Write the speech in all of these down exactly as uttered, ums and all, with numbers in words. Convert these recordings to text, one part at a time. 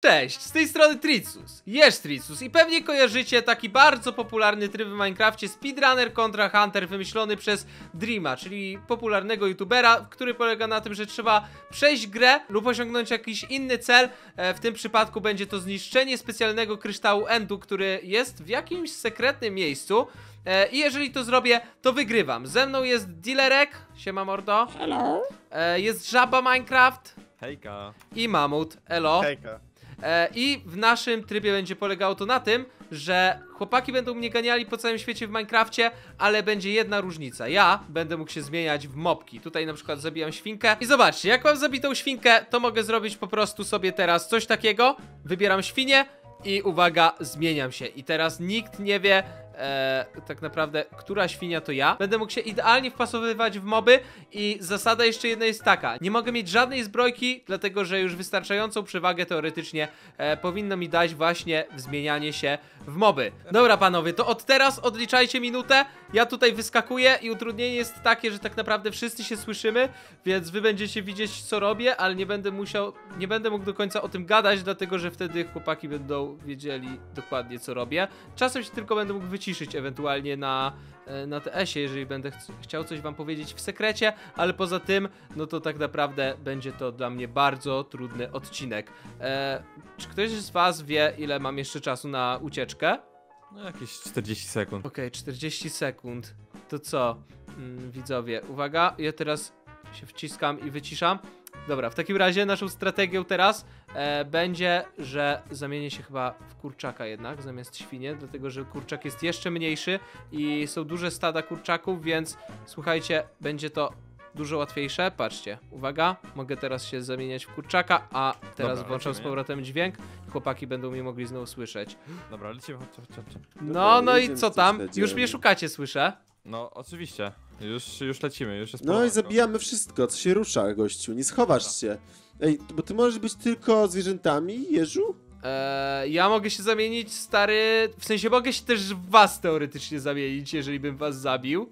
Cześć, z tej strony Tricus, jest Tricus i pewnie kojarzycie taki bardzo popularny tryb w Minecrafcie Speedrunner kontra Hunter wymyślony przez Dreama, czyli popularnego youtubera, który polega na tym, że trzeba przejść grę lub osiągnąć jakiś inny cel. W tym przypadku będzie to zniszczenie specjalnego kryształu Endu, który jest w jakimś sekretnym miejscu. I jeżeli to zrobię, to wygrywam. Ze mną jest Dilerek, siema mordo. Hello. Jest Żaba Minecraft. Hejka. I Mamut, elo. Hejka. E, I w naszym trybie będzie polegało to na tym, że chłopaki będą mnie ganiali po całym świecie w Minecrafcie, ale będzie jedna różnica. Ja będę mógł się zmieniać w mobki. Tutaj na przykład zabijam świnkę. I zobaczcie, jak mam zabitą świnkę, to mogę zrobić po prostu sobie teraz coś takiego. Wybieram świnię i uwaga, zmieniam się. I teraz nikt nie wie e, tak naprawdę, która świnia to ja. Będę mógł się idealnie wpasowywać w moby. I zasada jeszcze jedna jest taka: nie mogę mieć żadnej zbrojki, dlatego że już wystarczającą przewagę teoretycznie e, powinno mi dać właśnie zmienianie się w moby. Dobra panowie, to od teraz odliczajcie minutę. Ja tutaj wyskakuję i utrudnienie jest takie, że tak naprawdę wszyscy się słyszymy, więc wy będziecie widzieć, co robię, ale nie będę musiał, nie będę mógł do końca o tym gadać, dlatego że wtedy chłopaki będą wiedzieli dokładnie, co robię. Czasem się tylko będę mógł wyciszyć ewentualnie na, na T S-ie, jeżeli będę ch chciał coś wam powiedzieć w sekrecie, ale poza tym, no to tak naprawdę będzie to dla mnie bardzo trudny odcinek. Eee, czy ktoś z was wie, ile mam jeszcze czasu na ucieczkę? No jakieś czterdzieści sekund. Okej, okay, czterdzieści sekund. To co? Mm, widzowie, uwaga, ja teraz się wciskam i wyciszam. Dobra, w takim razie naszą strategią teraz e, będzie, że zamienię się chyba w kurczaka jednak zamiast świnie, dlatego że kurczak jest jeszcze mniejszy i są duże stada kurczaków, więc słuchajcie, będzie to dużo łatwiejsze. Patrzcie, uwaga, mogę teraz się zamieniać w kurczaka, a teraz Dobra, włączam lecimy, z powrotem dźwięk. Chłopaki będą mnie mogli znowu słyszeć. Dobra, lecimy, chodź, chodź, chodź. No, no i jedziemy, co coś tam? nadzieję. Już mnie szukacie, słyszę. No oczywiście, już, już lecimy, już jest No i połowa. zabijamy wszystko, co się rusza, gościu. Nie schowasz się. Ej, bo ty możesz być tylko zwierzętami, jeżu? Eee, ja mogę się zamienić, stary. W sensie mogę się też w was teoretycznie zamienić, jeżeli bym was zabił.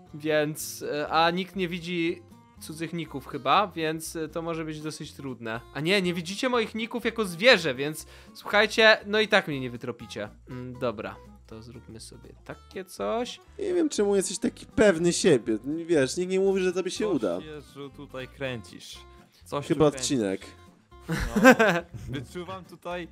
Więc. E, a nikt nie widzi cudzych ników chyba, więc e, to może być dosyć trudne. A nie, nie widzicie moich ników jako zwierzę, więc słuchajcie, no i tak mnie nie wytropicie. Mm, dobra, to zróbmy sobie takie coś. Nie wiem, czemu jesteś taki pewny siebie. Wiesz, nikt nie mówi, że tobie się Coś, uda. Jezu, tutaj kręcisz. Coś Chyba tu kręcisz. odcinek. No, wyczuwam tutaj...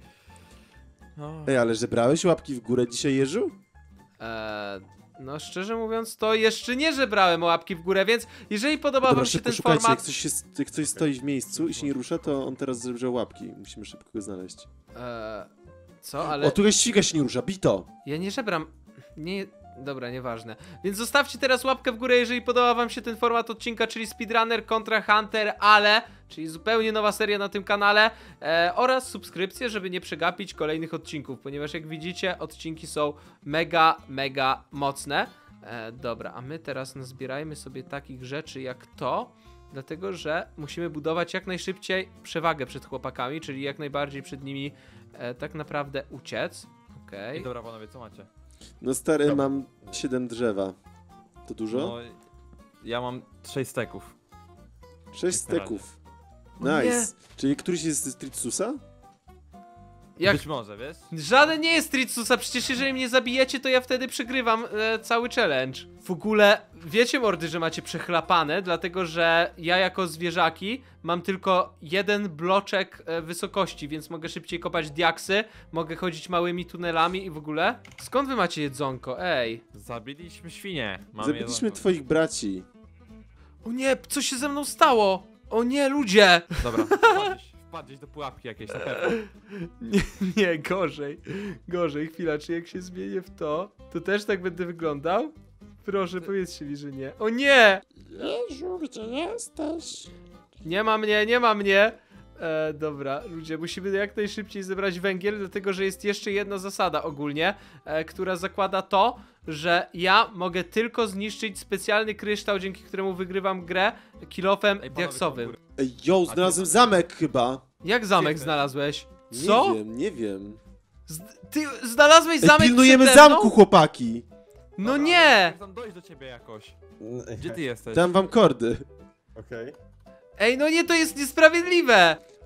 No. Ej, ale że brałeś łapki w górę dzisiaj, jeżu? Eee, no szczerze mówiąc, to jeszcze nie żebrałem o łapki w górę, więc jeżeli podoba Dobra, wam się szybko ten szukajcie, format... jak coś, się, jak coś stoi w miejscu i się nie rusza, to on teraz zebrze łapki. Musimy szybko go znaleźć. Eee, co? Ale... O, tu jest ściga się nie rusza, bito! Ja nie żebram. Nie. Dobra, nieważne. Więc zostawcie teraz łapkę w górę, jeżeli podoba wam się ten format odcinka, czyli Speedrunner kontra Hunter, ale, czyli zupełnie nowa seria na tym kanale, e, oraz subskrypcję, żeby nie przegapić kolejnych odcinków, ponieważ jak widzicie, odcinki są mega, mega mocne. E, dobra, a my teraz nazbierajmy sobie takich rzeczy jak to, dlatego że musimy budować jak najszybciej przewagę przed chłopakami, czyli jak najbardziej przed nimi e, tak naprawdę uciec. Okej. I dobra panowie, co macie? No stary, Dobra. mam siedem drzewa. To dużo? No, ja mam sześć steków. sześć jak na steków. O nie. Nice. Czyli któryś jest z Tricusa? Jak... Być może, wiesz? Żaden nie jest Tricusa, przecież jeżeli mnie zabijecie, to ja wtedy przegrywam e, cały challenge. W ogóle, wiecie mordy, że macie przechlapane, dlatego że ja jako zwierzaki mam tylko jeden bloczek e, wysokości, więc mogę szybciej kopać diaksy, mogę chodzić małymi tunelami i w ogóle. Skąd wy macie jedzonko? Ej. Zabiliśmy świnie. Mamy Zabiliśmy jedzonko. twoich braci. O nie, co się ze mną stało? O nie, ludzie! Dobra, wpadłeś, wpadłeś do pułapki jakiejś na pewno. Nie, nie, gorzej. Gorzej, chwila, czy jak się zmienię w to, to też tak będę wyglądał? Proszę, powiedzcie mi, że nie. O nie! Jeżu, gdzie jesteś? Nie ma mnie, nie ma mnie! E, dobra, ludzie, musimy jak najszybciej zebrać węgiel, dlatego że jest jeszcze jedna zasada ogólnie, e, która zakłada to, że ja mogę tylko zniszczyć specjalny kryształ, dzięki któremu wygrywam grę kilofem Ej, panowie, diaksowym. są góry. Ej, yo, znalazłem zamek chyba. Jak zamek Gdzie? znalazłeś? Nie Co? wiem, nie wiem. Z ty znalazłeś Ej, zamek pilnujemy przede mną? zamku, chłopaki. No Dobra, nie! Chcę tam dojść do ciebie jakoś. Gdzie ty jesteś? Dam wam kordy. Okej. Ej, no nie, to jest niesprawiedliwe!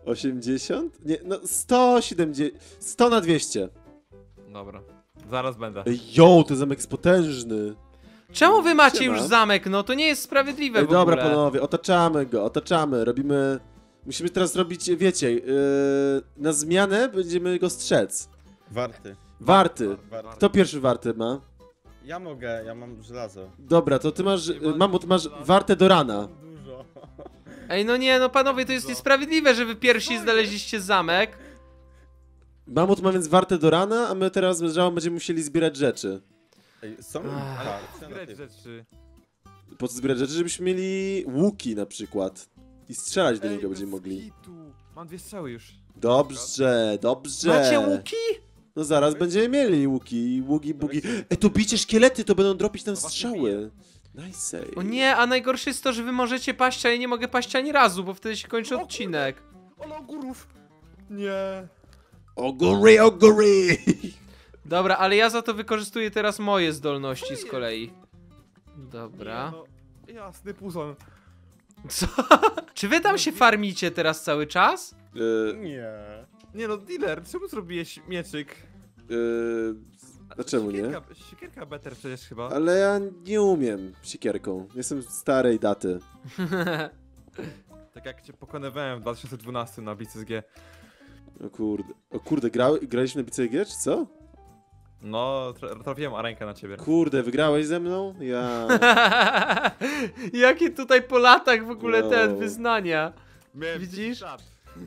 osiemdziesiąt? Nie, no sto siedemdziesiąt... sto na dwieście. Dobra. Zaraz będę. Ej, yo, ten zamek jest potężny. Czemu wy macie Siema. już zamek? No to nie jest sprawiedliwe Ej, w ogóle. dobra panowie, otaczamy go, otaczamy, robimy... Musimy teraz robić, wiecie, yy, na zmianę będziemy go strzec. Warty. Warty. Warty. Kto pierwszy warty ma? Ja mogę, ja mam żelazo. Dobra, to ty masz, y, Mamut, masz wartę do rana. Dużo. Ej, no nie, no panowie, to jest niesprawiedliwe, że wy pierwsi znaleźliście zamek. Mamut ma więc wartę do rana, a my teraz z Żałą będziemy musieli zbierać rzeczy. Ej, są Ach. karty na Zgrać tych. rzeczy. Po co zbierać rzeczy? Żebyśmy mieli łuki na przykład. I strzelać do Ej, niego będziemy bez mogli. kitu. Mam dwie strzały już. Dobrze, dobrze. Macie łuki? No zaraz będziemy mieli łuki, ługi, bugi. Ej, to bicie szkielety, to będą dropić nam No właśnie strzały. Nice. O nie, a najgorsze jest to, że wy możecie paść, a ja nie mogę paść ani razu, bo wtedy się kończy O odcinek. Ale ogórów! Nie. Ogory, ogory! Dobra, ale ja za to wykorzystuję teraz moje zdolności z kolei. Dobra. Nie, no, jasny puzon. Co? Czy wy tam się farmicie teraz cały czas? Yy, Nie. Nie no, dealer, czemu zrobiłeś mieczyk? yy, dlaczego nie? Siekierka, siekierka better przecież chyba. Ale ja nie umiem siekierką. Jestem z starej daty. Tak jak cię pokonywałem w dwa tysiące dwunastym na B C S G. O kurde. O kurde, gra, graliśmy na B C G, czy co? No, tra trafiłem arenkę na ciebie. Kurde, wygrałeś ze mną? Ja... Jakie tutaj po latach w ogóle No. ten wyznania. Miałem Widzisz? czat.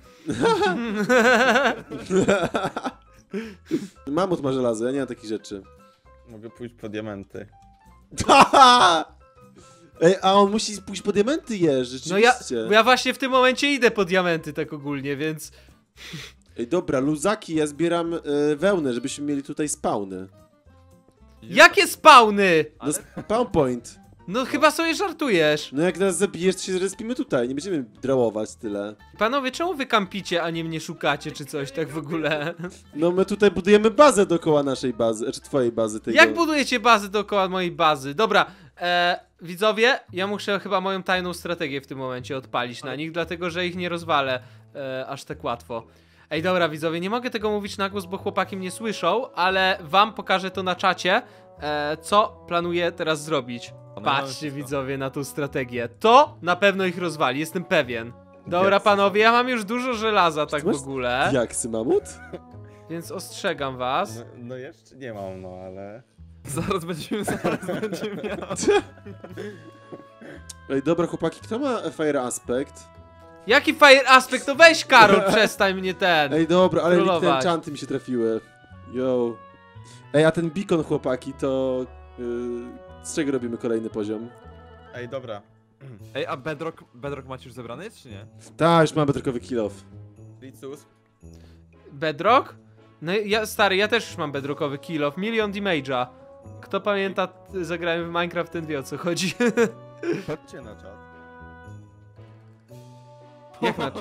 Mamut ma żelazo, ja nie mam takich rzeczy. Mogę pójść po diamenty. Ej, a on musi pójść po diamenty jeść, No ja, rzeczywiście. ja właśnie w tym momencie idę po diamenty tak ogólnie, więc... Ej, dobra, luzaki, ja zbieram e, wełnę, żebyśmy mieli tutaj spawny. Jakie spawny? No Ale- spawn point. No chyba sobie żartujesz. No jak nas zabijesz, to się zrespimy tutaj, nie będziemy drałować tyle. Panowie, czemu wy kampicie, a nie mnie szukacie, czy coś tak w ogóle? No my tutaj budujemy bazę dookoła naszej bazy, czy twojej bazy. Tego. Jak budujecie bazę dookoła mojej bazy? Dobra, e, widzowie, ja muszę chyba moją tajną strategię w tym momencie odpalić na nich, dlatego że ich nie rozwalę e, aż tak łatwo. Ej, dobra, widzowie, nie mogę tego mówić na głos, bo chłopaki mnie słyszą, ale wam pokażę to na czacie, e, co planuję teraz zrobić. Patrzcie, widzowie, na tą strategię. To na pewno ich rozwali, jestem pewien. Dobra, Jak panowie, ja mam już dużo żelaza tak w masz ogóle, Jaksy mamut? więc ostrzegam was. No, no jeszcze nie mam, no ale... Zaraz będziemy, zaraz będziemy miał. Ej, dobra chłopaki, kto ma Fire Aspect? Jaki fire aspect? To weź, Karol, przestań mnie ten. Ej, dobra, ale Trollować. te enchanty mi się trafiły. Yo. Ej, a ten beacon chłopaki, to... Yy, z czego robimy kolejny poziom? Ej, dobra. Ej, a bedrock, bedrock macie już zebrany, czy nie? Ta, już mamy bedrockowy kill off. Licus. Bedrock? No ja, stary, ja też już mam bedrockowy kill off, milion damage'a. Kto pamięta, t- zagrałem w Minecraft, ten wie o co chodzi. Chodźcie na czat. Jak na,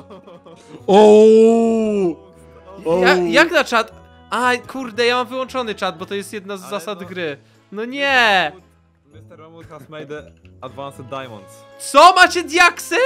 Ooo! O! ja, jak na czat? A, kurde, ja mam wyłączony czat, bo to jest jedna z Ale zasad no- gry. No nie! mister Mamut has made the advanced diamonds. Co? Macie diaksy?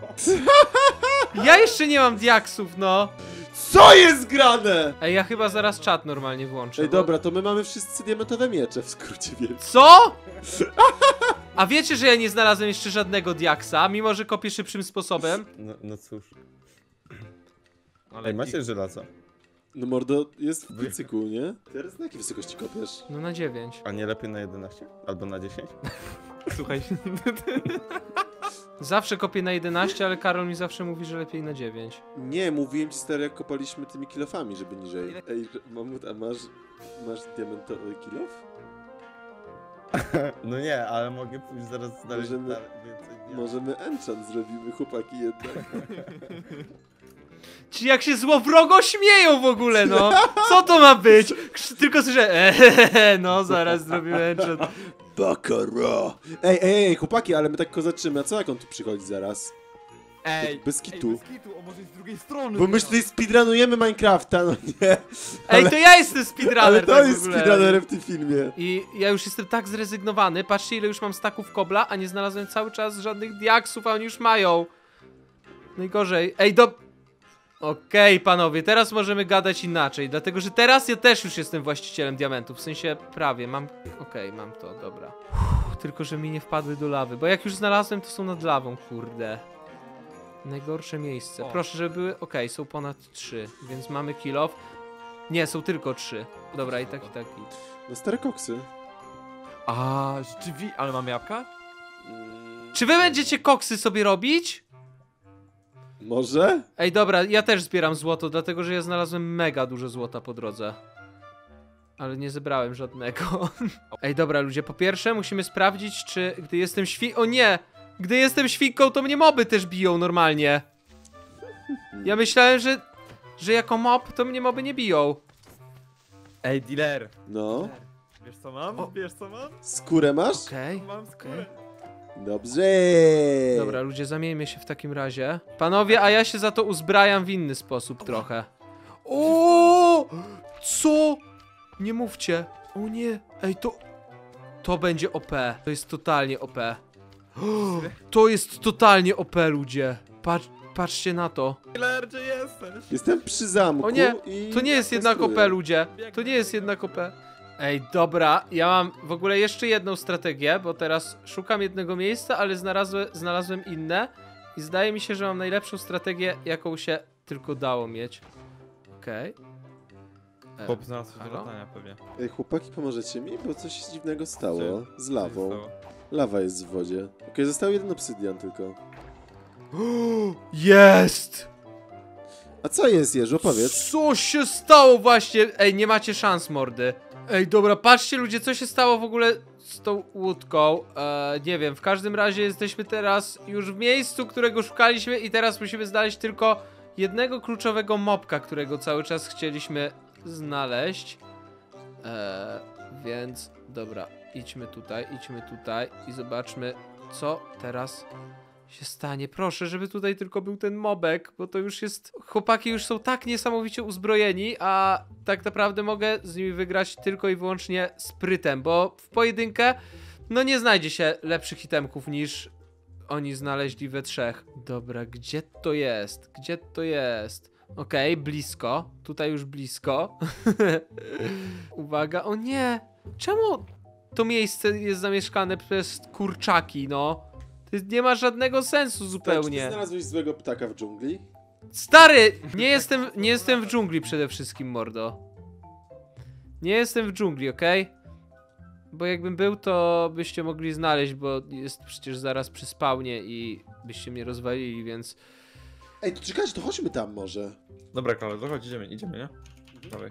Ja jeszcze nie mam diaksów, no. Co jest grane? Ej, ja chyba zaraz czat normalnie włączę. Ej, bo- dobra, to my mamy wszyscy diamentowe miecze, w skrócie więc. Co? A wiecie, że ja nie znalazłem jeszcze żadnego diaksa, mimo że kopię szybszym sposobem? No, no cóż. Ale Ej, macie żelazo? No mordo, jest w piecyku, nie? Teraz na jakiej wysokości kopiesz? No na dziewięć. A nie lepiej na jedenaście? Albo na dziesięć? Słuchaj, Zawsze kopię na jedenaście, ale Karol mi zawsze mówi, że lepiej na dziewięć. Nie, mówiłem ci stary, jak kopaliśmy tymi kilofami, żeby niżej. Ile- Ej, mamut, a masz... masz diamentowy kilof? No nie, ale mogę pójść zaraz znaleźć Możemy- dalej więcej diamentów. Możemy enchant zrobimy, chłopaki, jednak. Ci jak się złowrogo śmieją w ogóle, no. Co to ma być? Krz- Tylko słyszę, eee, no zaraz zrobimy enchant. Bakara! Ej, ej, ej, chłopaki, ale my tak kozaczymy, a co jak on tu przychodzi zaraz? ej, Bez ej, kitu. bez kitu, o może z drugiej strony. Bo my tutaj speedrunujemy Minecrafta, no nie. Ej, to ja jestem speedrunner, Ale to tak w jest ogóle. speedrunnerem w tym filmie. I ja już jestem tak zrezygnowany. Patrzcie, ile już mam staków kobla, a nie znalazłem cały czas żadnych diaksów, a oni już mają. Najgorzej. Ej, do... Okej, panowie, teraz możemy gadać inaczej, dlatego że teraz ja też już jestem właścicielem diamentów, w sensie prawie, mam... Okej, mam to, dobra. Uff, tylko, że mi nie wpadły do lawy, bo jak już znalazłem, to są nad lawą, kurde. Najgorsze miejsce. O. Proszę, żeby były... Okej, są ponad trzy, więc mamy kill off. Nie, są tylko trzy. Dobra, i tak, i tak, i... No stare koksy. A, rzeczywiście, ale mam jabłka? Mm, Czy wy będziecie koksy sobie robić? Może? Ej, dobra, ja też zbieram złoto, dlatego że ja znalazłem mega dużo złota po drodze. Ale nie zebrałem żadnego. Ej, dobra, ludzie, po pierwsze musimy sprawdzić, czy gdy jestem świ... O nie! Gdy jestem świnką, to mnie moby też biją normalnie. Ja myślałem, że... że jako mob, to mnie moby nie biją. Ej, dealer. No. Wiesz co mam? O. Wiesz co mam? Skórę masz? Okej. Mam skórę. Dobrze. Dobra, ludzie, zamieńmy się w takim razie. Panowie, a ja się za to uzbrajam w inny sposób trochę. O! Co? Nie mówcie. O nie. Ej, to... To będzie O P. To jest totalnie O P. To jest totalnie O P, ludzie. Patrz, patrzcie na to. Dealer, gdzie jesteś? Jestem przy zamku O nie, i... To nie jest jednak O P, testuję. ludzie. To nie jest jednak O P. Ej, dobra, ja mam w ogóle jeszcze jedną strategię, bo teraz szukam jednego miejsca, ale znalazłem, znalazłem inne. I zdaje mi się, że mam najlepszą strategię, jaką się tylko dało mieć. Okej. Okay. Chłop znalazł coś do halo? latania pewnie. Ej, chłopaki, pomożecie mi? Bo coś dziwnego stało. Z Co się lawą. stało? Lawa jest w wodzie. Okej, został jeden obsydian tylko. Jest! A co jest, Jeżu? Opowiedz. Co się stało właśnie? Ej, nie macie szans, mordy. Ej, dobra, patrzcie ludzie, co się stało w ogóle z tą łódką. Eee, nie wiem, w każdym razie jesteśmy teraz już w miejscu, którego szukaliśmy i teraz musimy znaleźć tylko jednego kluczowego mobka, którego cały czas chcieliśmy znaleźć. Eee, więc, dobra, idźmy tutaj, idźmy tutaj i zobaczmy, co teraz się stanie. Proszę, żeby tutaj tylko był ten mobek, bo to już jest... Chłopaki już są tak niesamowicie uzbrojeni, a tak naprawdę mogę z nimi wygrać tylko i wyłącznie sprytem, bo w pojedynkę no nie znajdzie się lepszych itemków niż oni znaleźli we trzech. Dobra, gdzie to jest? Gdzie to jest? Okej, okay, blisko. Tutaj już blisko. Uwaga, o nie! Czemu to miejsce jest zamieszkane przez kurczaki, no? To nie ma żadnego sensu Czy ty zupełnie. znalazłeś złego ptaka w dżungli? Stary! Nie jestem, nie jestem w dżungli przede wszystkim, mordo. Nie jestem w dżungli, okej? Okay? Bo jakbym był, to byście mogli znaleźć, bo jest przecież zaraz przy spawnie i byście mnie rozwalili, więc... Ej, to czekajcie, to chodźmy tam może. Dobra, Karol, to chodź, idziemy, idziemy, nie? Dawaj.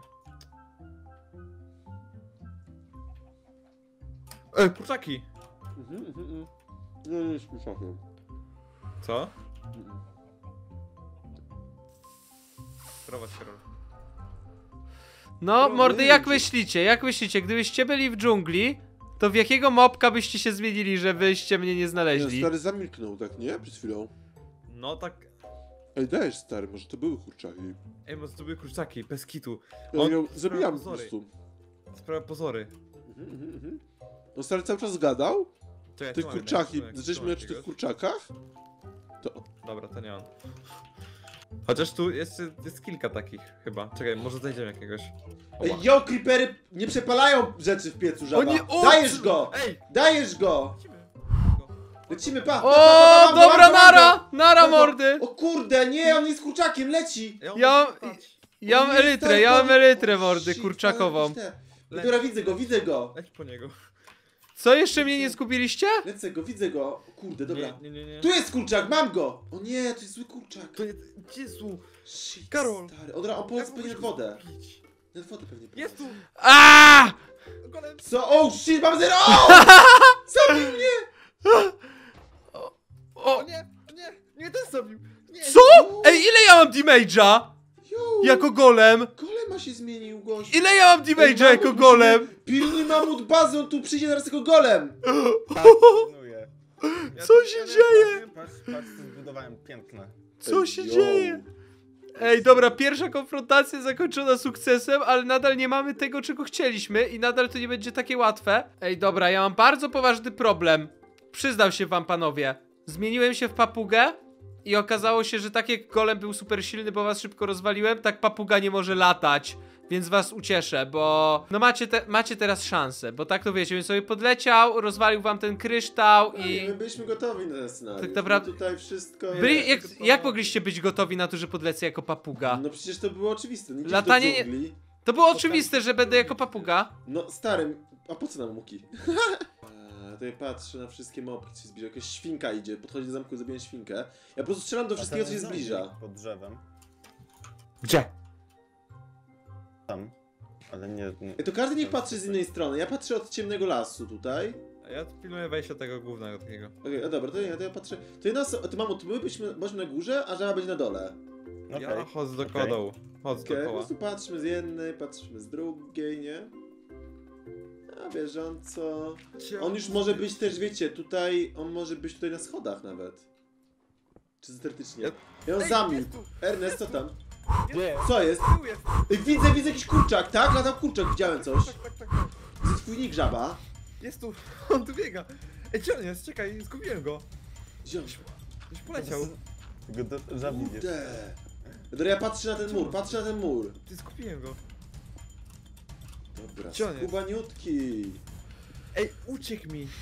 Ej, kurczaki! Mhm, mhm, mhm. Nie, nie, nie, nie. Co? Prowadź, Karol. No, No, mordy, nie jak wiem, myślicie? Jak myślicie? Gdybyście byli w dżungli, to w jakiego mobka byście się zmienili, że wyście mnie nie Nie, znaleźli? stary zamilknął, tak nie? Przed chwilą. No tak... Ej, dajesz, stary, może to były kurczaki. Ej, może to były kurczaki, bez kitu. Ja On ją sprawia zabijam po pozory. prostu. Sprawia pozory. Mhm, mhm, mhm. No stary cały czas gadał? Czekaj, Tych tu mamy kurczaki. jakiegoś, tu Zaczęliśmy mamy mówić o tych jakiegoś. kurczakach? To... Dobra, to nie on. Chociaż tu jeszcze jest kilka takich chyba. Czekaj, może znajdziemy jakiegoś. Ej, Oła. yo, creepery nie przepalają rzeczy w piecu, żaba. O nie, o, Dajesz czy- go! Ej! Dajesz go! Lecimy. Lecimy, pa! pa, O, pa, pa, pa, dobra, mam go, mam nara! go. Nara, Mam go. mordy! O kurde, nie, on jest kurczakiem, leci! Ej, on Ja może mam- stać. Ja O mam nie, elytrę, stary, ja mam pan- elytrę, o, mordy, shit, kurczakową. ale jakieś te- Dobra, widzę go, widzę go! Leć po niego. Co, jeszcze mnie nie zgubiliście? Lecę go, widzę go. O kurde, dobra. Nie, nie, nie, nie. Tu jest kurczak, mam go! O nie, to jest zły kurczak. To jest... Jezu! Shit, Karol. stary. Od razu, on powiedz Jak pewnie mogłeś nad wodę. go zgubić? Nad wodę pewnie powiedz. Jest tu! Aaaa! Golem! Co? O shit, mam zero! Zabił mnie! O, O nie! Nie! Nie, ten zabił! Nie! co? Ej, ile ja mam damage'a? Yo, Jako golem? golema się zmienił, gość. Ile ja mam damage'a jako golem? Pilnuj mamut bazę, on tu przyjdzie zaraz jako golem! Tak, pilnuję. Ja Co tu- się ja nie dzieje? powiem. Patrz, patrz, co zbudowałem, piękne. Co Ej, się yo. dzieje? Ej, dobra, pierwsza konfrontacja zakończona sukcesem, ale nadal nie mamy tego, czego chcieliśmy i nadal to nie będzie takie łatwe. Ej, dobra, ja mam bardzo poważny problem. Przyznam się wam, panowie. Zmieniłem się w papugę i okazało się, że tak jak golem był super silny, bo was szybko rozwaliłem, tak papuga nie może latać. Więc was ucieszę, bo no macie, te, macie teraz szansę, bo tak to wiecie, więc sobie podleciał, rozwalił wam ten kryształ I... i... My byliśmy gotowi na ten scenariusz. Tak naprawdę- My tutaj wszystko... Byli, jak, jak mogliście być gotowi na to, że podlecę jako papuga? No przecież to było oczywiste. Nie Latanie do nie- dżungli. To było oczywiste, że będę jako papuga. No starym, a po co nam muki? A, to ja patrzę na wszystkie mopki, co się zbliża. Jakaś świnka idzie, podchodzi do zamku, zabiję świnkę. Ja po prostu strzelam do wszystkiego, co się zbliża. Pod drzewem. Gdzie? Tam. Ale nie... nie. Ej, to każdy niech patrzy z innej strony. Ja patrzę od ciemnego lasu tutaj. A ja tu pilnuję wejścia tego głównego takiego. Okej, okay, dobra, to ja, to ja patrzę. To jedna osoba, to mamo, to my byśmy, byśmy na górze, a żaba będzie na dole. Okej. Ja chodzę do Okej. kodołu. Chodzę Okej, po dookoła. prostu patrzmy z jednej, patrzymy z drugiej, nie? A bieżąco. On już może być też, wiecie, tutaj, on może być tutaj na schodach nawet. Czy teoretycznie. Ja- I on Ej, zamilkł. jest tu! Ernest, co tam? Gdzie? Co jest? Tu jest! Ej, widzę, widzę jakiś kurczak, tak? Latał kurczak, widziałem coś. Tak, tak, tak, tak. Widzę twój nick, żaba. Jest tu! On tu biega! Ej, gdzie on jest? Czekaj, zgubiłem go! Gdzie on? Gdzieś poleciał. Go do żabni jest. Kurde. Dobra, ja patrzę na ten mur, patrzę na ten mur. Ty zgubiłem go. Dobra, Gdzie on jest? skubaniutki. Ej, uciekł mi!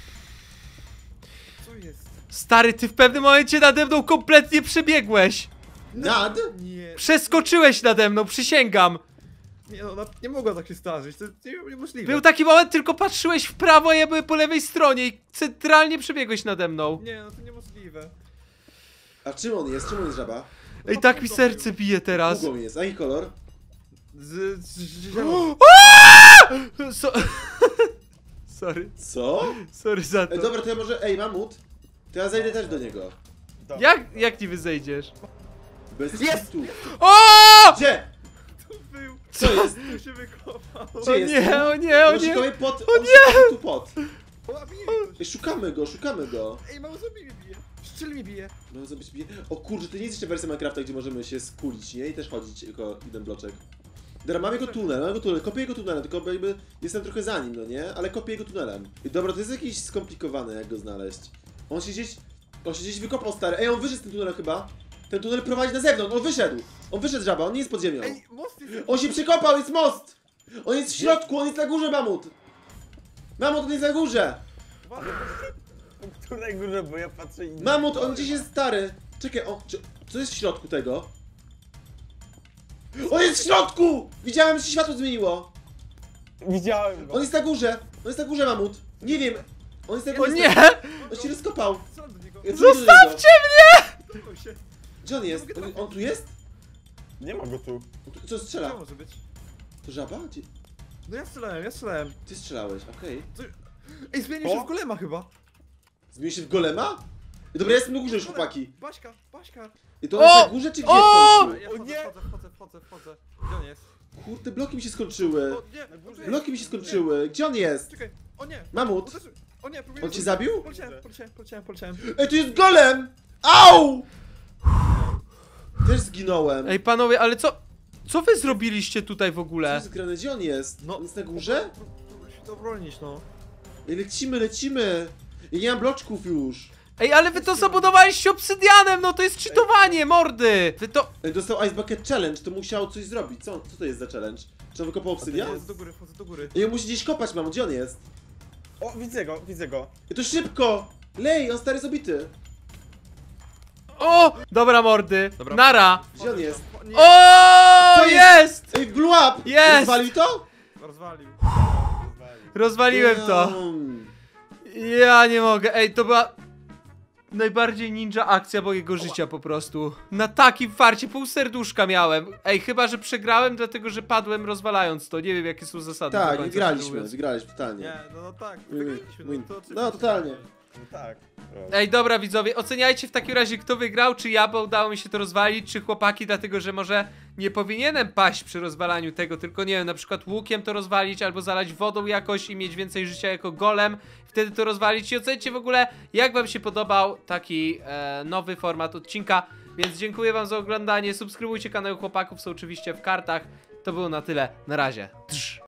Co jest? Stary, ty w pewnym momencie nade mną kompletnie przebiegłeś. Nad? Nie! Przeskoczyłeś nade mną, przysięgam. Nie no, na- nie mogło tak się zdarzyć, to jest nie- niemożliwe. Był taki moment, tylko patrzyłeś w prawo, a ja byłem po lewej stronie i centralnie przebiegłeś nade mną. Nie no, to niemożliwe. A czym on jest? Czym on jest żaba? Ej, No, tak mi to serce bije teraz. Długą jest. A jaki kolor? Z, z, z zielony. So... Sorry, Co? sorry za Ej, to. dobra, to ja może... Ej, mamut. To ja zejdę też do niego. Dobra. Jak, jak niby zejdziesz? Bez Jest! tu. O! Gdzie? Tu był! Co jest? Tu się wykopał! Gdzie O jest? nie, o nie, o On nie. szukamy pod... O nie! Tu pod. O, a bije Ej, ktoś. szukamy go, szukamy go. Ej, mało zombie mnie bije! Szczyl mi bije! No zobaczyć bije. O kurczę, to nie jest jeszcze wersja Minecrafta, gdzie możemy się skulić, nie? I też chodzić jako jeden bloczek. Dobra, mamy jego tunel, mamy jego tunel, kopię jego tunelem, tylko jakby jestem trochę za nim, no nie? Ale kopię jego tunelem. I dobra, to jest jakieś skomplikowane, jak go znaleźć. On się gdzieś... On się gdzieś wykopał, stary. Ej, on wyszedł z tym tunelem chyba. Ten tunel prowadzi na zewnątrz, on wyszedł. On wyszedł, żaba, on nie jest pod ziemią. Ej, most jest... On się przekopał, jest most! On jest w środku, on jest na górze, mamut! Mamut, on jest na górze! Uważaj, W której górze, bo ja patrzę i... Mamut, on gdzieś jest stary! Czekaj, on... Czy, co jest w środku tego? On jest w środku! Widziałem, że się światło zmieniło! Widziałem go. On jest na górze! On jest na górze, mamut! Nie wiem! On jest na O górze! nie! On się rozkopał! strzelam do niego. Ja dzwonię do niego. Udało się. Gdzie on jest? On, on tu jest? Nie ma go tu. On tu, co Gdzie strzela? może być? To żaba? Gdzie? No ja strzelałem, ja strzelałem. Ty strzelałeś, okej. Ej, zmienił się O? w golema chyba. Zmienił się w golema? Dobra, ja jestem na górze już, chłopaki. Baśka, Baśka. I to on jest O! na górze, czy gdzie O! w końcu? Ja O wchodzę, nie! wchodzę, wchodzę, wchodzę, wchodzę. Gdzie on jest? Kurde, bloki mi się skończyły. O nie, Na górze. Bloki mi się skończyły. Gdzie on jest? Czekaj, o nie. Mamut. Uderzył. O nie, próbuję... On cię zabił? Poleciałem, poleciałem, poleciałem, poleciałem. Ej, tu jest golem! Au! Też zginąłem. Ej, panowie, ale co... Co wy zrobiliście tutaj w Co ogóle? jest grane? Gdzie on jest? No. On jest na górze? Próbuję się obronić, no. Ej, lecimy, lecimy! Ja nie mam bloczków już. Ej, ale wy to zabudowaliście obsydianem, no to jest cheatowanie, mordy! Wy to... Ej, dostał Ice Bucket Challenge, to musiał coś zrobić. Co, co to jest za challenge? Czy on wykopał obsydian? Wchodzę do góry, wchodzę do góry. Ej, on musi gdzieś kopać, mam. Gdzie on jest? O, widzę go, widzę go. Ej, to szybko! Lej, on stary jest obity. O! Dobra, mordy. Dobra. Nara. Gdzie on jest? Nie, O! Co Jest! Ej, blew up! Jest! Rozwalił to? rozwalił. Rozwaliłem to. Damn. Ja nie mogę. Ej, to była najbardziej ninja akcja mojego życia po prostu. Na takim farcie pół serduszka miałem. Ej, chyba że przegrałem, dlatego że padłem rozwalając to. Nie wiem jakie są zasady. do Tak, końca, wygraliśmy, szczerze mówiąc. wygraliśmy totalnie. Nie, no, no tak, Win, wygraliśmy. win. No, to oczywiście. No, totalnie. No tak. Proszę. Ej, dobra widzowie, oceniajcie w takim razie kto wygrał, czy ja, bo udało mi się to rozwalić, czy chłopaki, dlatego że może nie powinienem paść przy rozwalaniu tego, tylko nie wiem, na przykład łukiem to rozwalić, albo zalać wodą jakoś i mieć więcej życia jako golem, wtedy to rozwalić i ocencie w ogóle, jak wam się podobał taki e, nowy format odcinka, więc dziękuję wam za oglądanie, subskrybujcie kanał chłopaków, są oczywiście w kartach, to było na tyle, na razie. Drz.